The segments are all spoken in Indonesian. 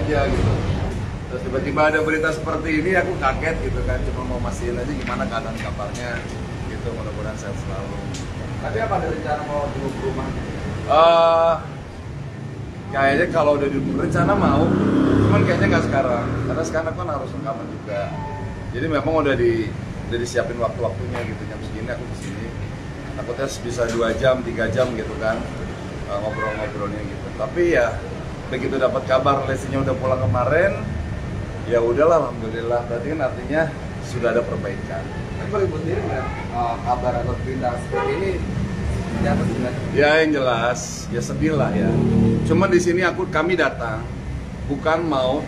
aja gitu. Terus tiba-tiba ada berita seperti ini, aku kaget gitu kan, cuma mau mastiin aja gimana keadaan kabarnya gitu, mudah-mudahan sehat selalu. Tapi apa ada rencana mau dulu ke rumah? Kayaknya kalau udah rencana mau, cuman kayaknya nggak sekarang, karena sekarang aku kan harus rekaman juga. Jadi memang udah disiapin waktu-waktunya gitu, jam segini aku kesini. Takutnya bisa 2 jam, 3 jam gitu kan, ngobrol-ngobrolnya gitu. Tapi ya begitu dapat kabar Lestinya udah pulang kemarin, ya udahlah, alhamdulillah. Berarti kan artinya sudah ada perbaikan. Tapi kalau ibu sendiri nggak kabar atau berita seperti ini? Ya yang jelas, ya sedih lah ya. Cuma di sini kami datang bukan mau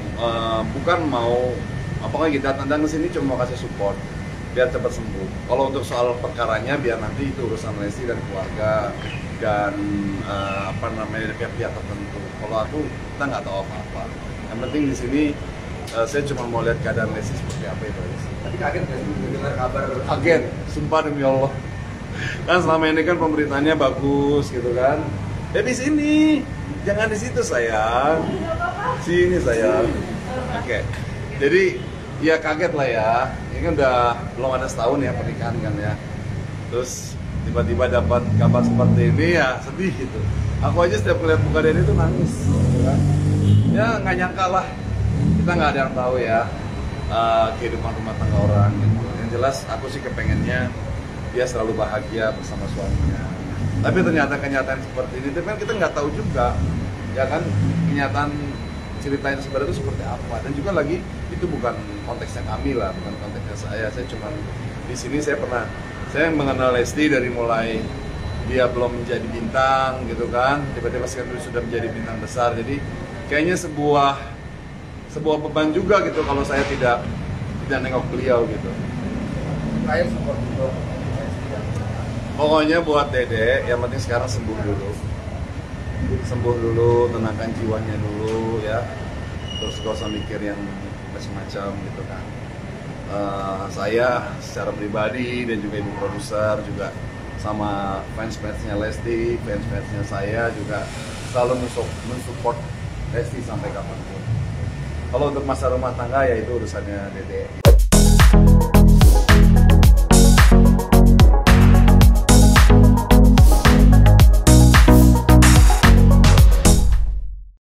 apakah kita datang ke sini cuma mau kasih support biar cepat sembuh. Kalau untuk soal perkaranya biar nanti itu urusan Lesti dan keluarga dan pihak-pihak tertentu. Kalau aku kita nggak tahu apa-apa. Yang penting di sini saya cuma mau lihat keadaan Lesti seperti apa itu aja. Tapi kaget nggak sih dengar kabar? Kaget, sumpah demi Allah. Kan selama ini kan pemberitaannya bagus gitu kan. Ya di sini, jangan di situ sayang. Sini sayang. Oke. Jadi ya kaget lah ya. Ini kan udah belum ada setahun ya pernikahan kan ya. Terus tiba-tiba dapat kabar seperti ini ya sedih gitu. Aku aja setiap ngeliat muka Denny itu nangis. Gitu kan. Ya nggak nyangka lah. Kita nggak ada yang tahu ya kehidupan rumah tangga orang gitu. Yang jelas aku sih kepengennya dia selalu bahagia bersama suaminya. Tapi ternyata kenyataan seperti ini, tapi kan kita nggak tahu juga, ya kan kenyataan ceritanya sebenarnya itu seperti apa. Dan juga lagi itu bukan konteksnya kami lah, bukan konteksnya saya. Saya cuma di sini saya mengenal Lesti dari mulai dia belum menjadi bintang gitu kan, tiba-tiba sekarang sudah menjadi bintang besar. Jadi kayaknya sebuah beban juga gitu kalau saya tidak nengok beliau gitu. Saya support untuk pokoknya buat Dede, yang penting sekarang sembuh dulu, tenangkan jiwanya dulu ya. Terus gak usah mikir yang macam-macam gitu kan. Saya secara pribadi dan juga ibu produser juga sama fans-fansnya Lesti, fans-fansnya saya juga selalu mensupport Lesti sampai kapanpun. Kalau untuk masa rumah tangga ya itu urusannya Dede.